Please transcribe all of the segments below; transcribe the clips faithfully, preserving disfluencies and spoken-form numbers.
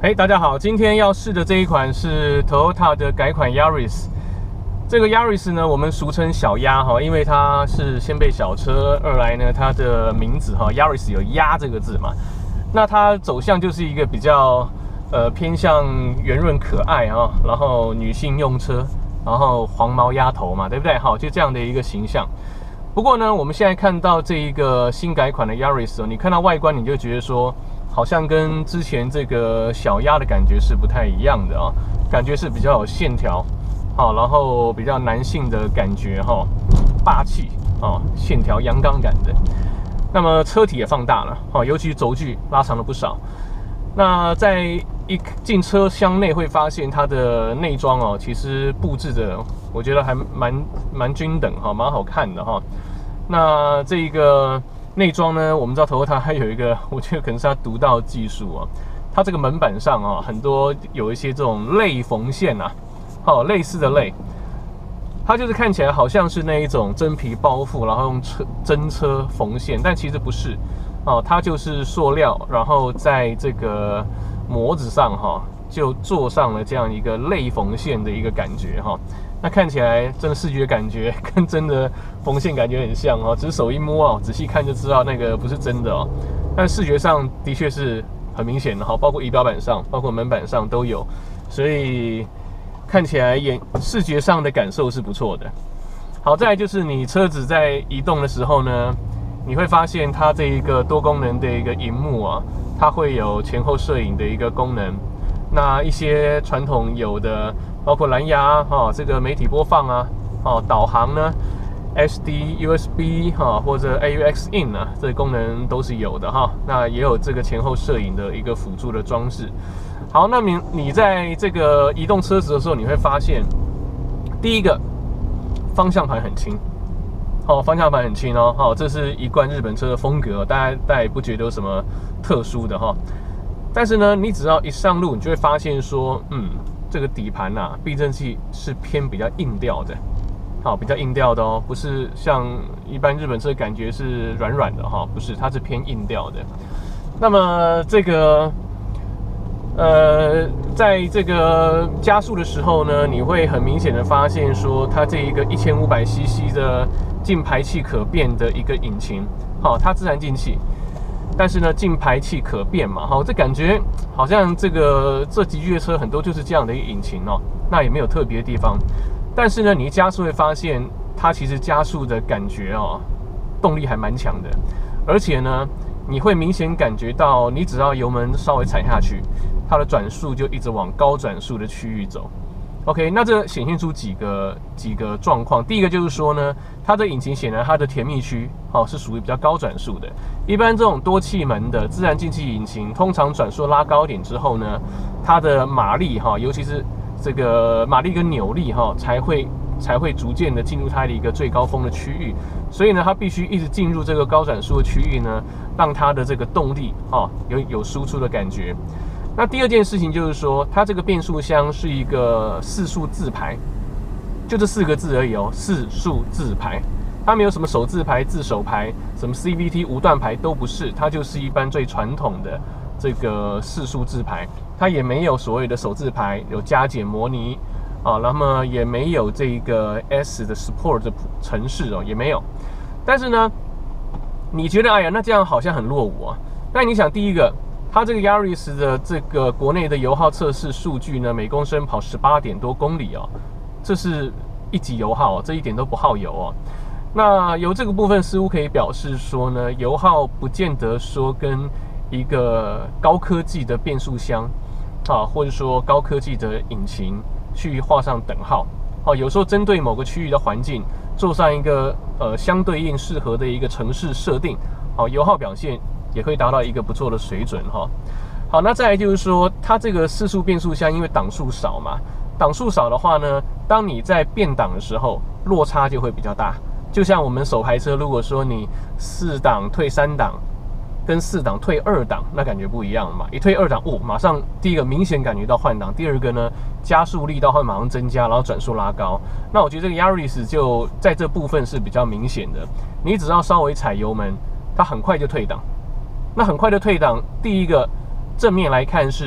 嘿，大家好，今天要试的这一款是 Toyota 的改款 Yaris。这个 Yaris 呢，我们俗称小鸭哈，因为它是掀背小车，二来呢，它的名字哈 Yaris 有鸭这个字嘛，那它走向就是一个比较呃偏向圆润可爱啊，然后女性用车，然后黄毛丫头嘛，对不对？好，就这样的一个形象。不过呢，我们现在看到这一个新改款的 Yaris 哦，你看到外观你就觉得说，好像跟之前这个小鸭的感觉是不太一样的啊，感觉是比较有线条，好，然后比较男性的感觉哈，霸气啊，线条阳刚感的。那么车体也放大了，好，尤其轴距拉长了不少。那在一进车厢内会发现它的内装哦，其实布置的我觉得还蛮蛮均等哈，蛮好看的哈。那这一个内装呢，我们知道 Toyota 还有一个，我觉得可能是它独到的技术啊。它这个门板上啊，很多有一些这种类缝线啊，好，类似的类，它就是看起来好像是那一种真皮包覆，然后用车真车缝线，但其实不是哦，它就是塑料，然后在这个模子上哈，就做上了这样一个类缝线的一个感觉哈。那看起来真的视觉感觉跟真的缝线感觉很像哦，只是手一摸啊，仔细看就知道那个不是真的哦。但视觉上的确是很明显的哈，包括仪表板上、包括门板上都有，所以看起来眼视觉上的感受是不错的。好，再来就是你车子在移动的时候呢，你会发现它这一个多功能的一个萤幕啊，它会有前后摄影的一个功能。那一些传统有的，包括蓝牙哈、哦，这个媒体播放啊，哦，导航呢 ，S D、U S B 哈、哦，或者 A U X In 啊，这个功能都是有的哈、哦。那也有这个前后摄影的一个辅助的装置。好，那你你在这个移动车子的时候，你会发现，第一个方向盘很轻，好、哦，方向盘很轻哦，好、哦，这是一贯日本车的风格，大家大家也不觉得有什么特殊的哈。哦但是呢，你只要一上路，你就会发现说，嗯，这个底盘啊，避震器是偏比较硬调的，好，比较硬调的哦，不是像一般日本车感觉是软软的哈，不是，它是偏硬调的。那么这个，呃，在这个加速的时候呢，你会很明显的发现说，它这一个一千五百 C C 的进排气可变的一个引擎，好，它自然进气。但是呢，进排气可变嘛，哈，这感觉好像这个这级距的车很多就是这样的一个引擎哦，那也没有特别的地方。但是呢，你一加速会发现，它其实加速的感觉哦，动力还蛮强的，而且呢，你会明显感觉到，你只要油门稍微踩下去，它的转速就一直往高转速的区域走。OK， 那这显现出几个几个状况。第一个就是说呢，它的引擎显然它的甜蜜区哦是属于比较高转速的。一般这种多气门的自然进气引擎，通常转速拉高一点之后呢，它的马力哈，尤其是这个马力跟扭力哈，才会才会逐渐的进入它的一个最高峰的区域。所以呢，它必须一直进入这个高转速的区域呢，让它的这个动力哦有有输出的感觉。那第二件事情就是说，它这个变速箱是一个四速自排，就这四个字而已哦，四速自排，它没有什么手自排、自手排，什么 C V T 无段排都不是，它就是一般最传统的这个四速自排，它也没有所谓的手自排，有加减模拟啊，那么也没有这个 S 的 Sport 的程式哦，也没有。但是呢，你觉得哎呀，那这样好像很落伍啊？那你想，第一个。它这个 Yaris 的这个国内的油耗测试数据呢，每公升跑十八点多公里哦，这是一级油耗哦，这一点都不耗油哦。那由这个部分似乎可以表示说呢，油耗不见得说跟一个高科技的变速箱啊，或者说高科技的引擎去画上等号。哦，有时候针对某个区域的环境做上一个呃相对应适合的一个程式设定，好，油耗表现。也可以达到一个不错的水准哈。好，那再来就是说，它这个四速变速箱因为档数少嘛，档数少的话呢，当你在变档的时候，落差就会比较大。就像我们手排车，如果说你四档退三档，跟四档退二档，那感觉不一样嘛。一退二档，哦，马上第一个明显感觉到换挡，第二个呢，加速力道会马上增加，然后转速拉高。那我觉得这个 Yaris 就在这部分是比较明显的，你只要稍微踩油门，它很快就退档。那很快的退档，第一个正面来看是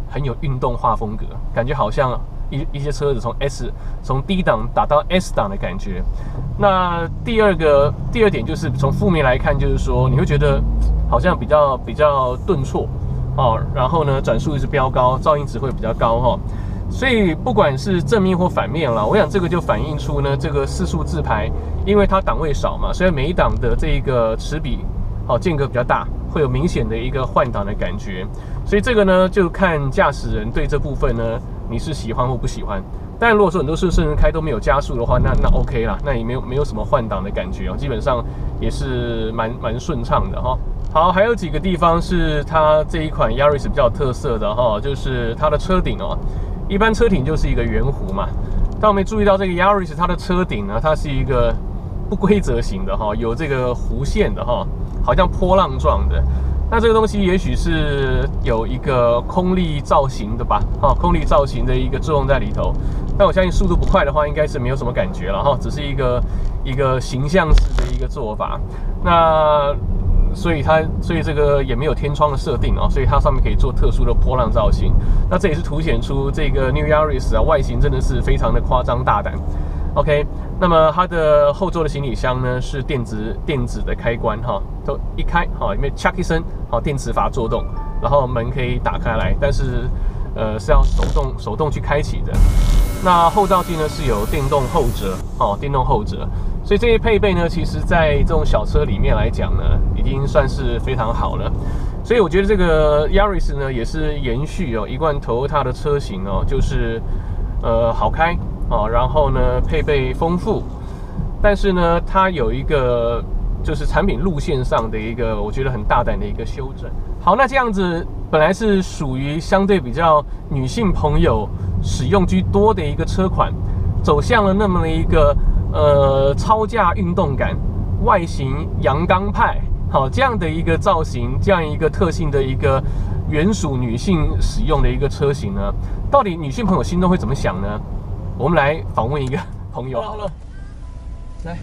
很有运动化风格，感觉好像一一些车子从 S 从 D 档打到 S 档的感觉。那第二个第二点就是从负面来看，就是说你会觉得好像比较比较顿挫哦，然后呢转速一直飙高，噪音值会比较高哈、哦。所以不管是正面或反面啦，我想这个就反映出呢这个四速自排，因为它档位少嘛，所以每一档的这个齿比哦间隔比较大，会有明显的一个换挡的感觉。所以这个呢就看驾驶人对这部分呢你是喜欢或不喜欢。但如果说很多顺顺开都没有加速的话，那那 OK 啦，那也没有没有什么换挡的感觉哦，基本上也是蛮蛮顺畅的哈、哦。好，还有几个地方是它这一款 Yaris 比较有特色的哈、哦，就是它的车顶哦。一般车顶就是一个圆弧嘛，但我们注意到这个 Yaris 它的车顶呢，它是一个不规则型的哈，有这个弧线的哈，好像波浪状的。那这个东西也许是有一个空力造型的吧，哈，空力造型的一个作用在里头。但我相信速度不快的话，应该是没有什么感觉了哈，只是一个一个形象式的一个做法。那所以它，所以这个也没有天窗的设定哦，所以它上面可以做特殊的波浪造型。那这也是凸显出这个 New Yaris 啊，外形真的是非常的夸张大胆。OK， 那么它的后座的行李箱呢是电子电子的开关哈，都一开好，里面嚓一声，好，电磁阀作动，然后门可以打开来，但是呃是要手动手动去开启的。那后照镜呢是有电动后折哦，电动后折。所以这些配备呢，其实在这种小车里面来讲呢，已经算是非常好了。所以我觉得这个 Yaris 呢，也是延续哦一贯 Toyota 的车型哦，就是呃好开哦，然后呢配备丰富，但是呢它有一个就是产品路线上的一个我觉得很大胆的一个修正。好，那这样子本来是属于相对比较女性朋友使用居多的一个车款，走向了那么的一个。呃，超驾运动感，外形阳刚派，好这样的一个造型，这样一个特性的一个原属女性使用的一个车型呢，到底女性朋友心中会怎么想呢？我们来访问一个朋友好了，来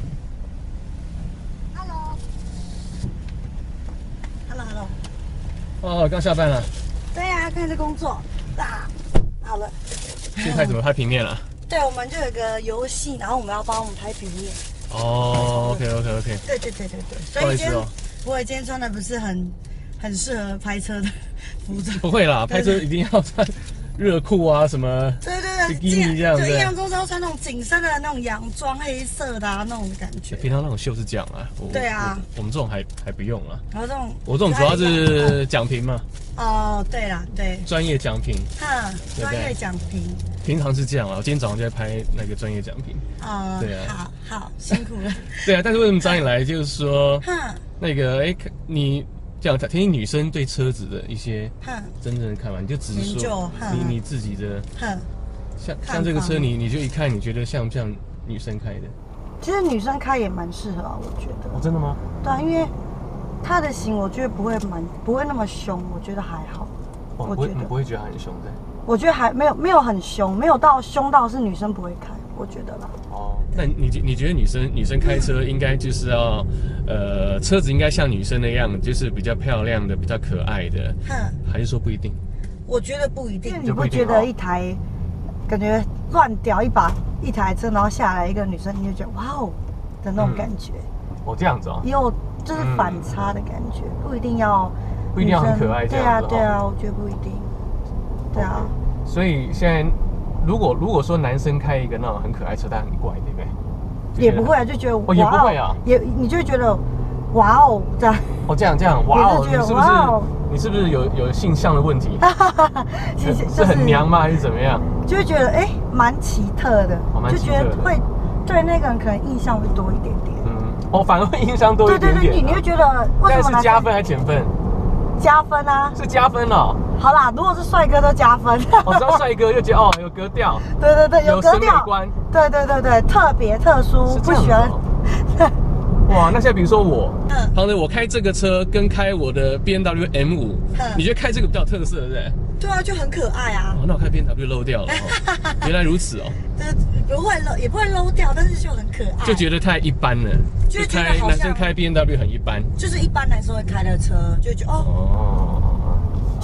，Hello，Hello，Hello， 哦，刚下班了。 对呀、啊，开始工作啊，好了。 现在怎么拍平面了？ 对，我们就有个游戏，然后我们要帮我们拍平面。 哦 ，OK OK OK。 对对对对对，所以今天不会今天穿的不是很很适合拍车的服装。 不会啦，拍车一定要穿热裤啊什么。 对对对， 比基尼这样子。 就印象中是要穿那种紧身的那种洋装，黑色的啊那种感觉。 平常那种秀是这样啊。 对啊我，我们这种还还不用啊。 然后这种我这种主要是奖评嘛。 哦，对啦，对。 专业奖评。 哈，专业奖评。 平常是这样啊，我今天早上就在拍那个专业奖评。 哦，对啊，好好辛苦了。 对啊，但是为什么找你来，就是说， 哈， 那个哎，你这样听听女生对车子的一些真正的看法，你就只是说你你自己的，像像这个车，你你就一看，你觉得像不像女生开的？ 其实女生开也蛮适合啊，我觉得。 哦，真的吗？ 对啊，因为它的型我觉得不会蛮不会那么凶，我觉得还好。 哦，我觉得你不会觉得它很凶的。 我觉得还没有没有很凶，没有到凶到是女生不会开，我觉得啦。 哦，那你你觉得女生女生开车应该就是要，呃，车子应该像女生那样，就是比较漂亮的、比较可爱的，还是说不一定？ 我觉得不一定。你不觉得一台感觉乱屌一把一台车，然后下来一个女生，你就觉得哇哦的那种感觉？ 嗯、哦，这样子哦。 也有就是反差的感觉，嗯、不一定要不一定要很可爱这样子。 对啊，对啊，我觉得不一定。对啊， 所以现在如果如果说男生开一个那种很可爱车，他很怪，对不对？ 也不会啊，就觉得哦，也不会啊， 也你就会觉得哇哦这样。 哦，这样这样，哇哦，你是不是你是不是有有性向的问题？是很娘吗？还是怎么样？ 就会觉得哎，蛮奇特的，就觉得会对那个人可能印象会多一点点。 嗯，哦，反而会印象多一点点。 对对对，你你会觉得为什么？ 是加分还是减分？ 加分啊， 是加分哦。 好啦，如果是帅哥都加分。 哦，只要帅哥就觉得哦有格调。 对对对，有格调。 观。 对对对对，特别特殊，不喜欢。 哇，那现在比如说我，嗯，旁边我开这个车跟开我的 B M W M 五，你觉得开这个比较有特色，对不对？ 对啊，就很可爱啊。 哦，那我开 B M W low 掉了。原来如此哦。 对，不会 low，也不会 low 掉，但是就很可爱。 就觉得太一般了。就开男生开 B M W 很一般。 就是一般男生会开的车，就觉得哦。哦。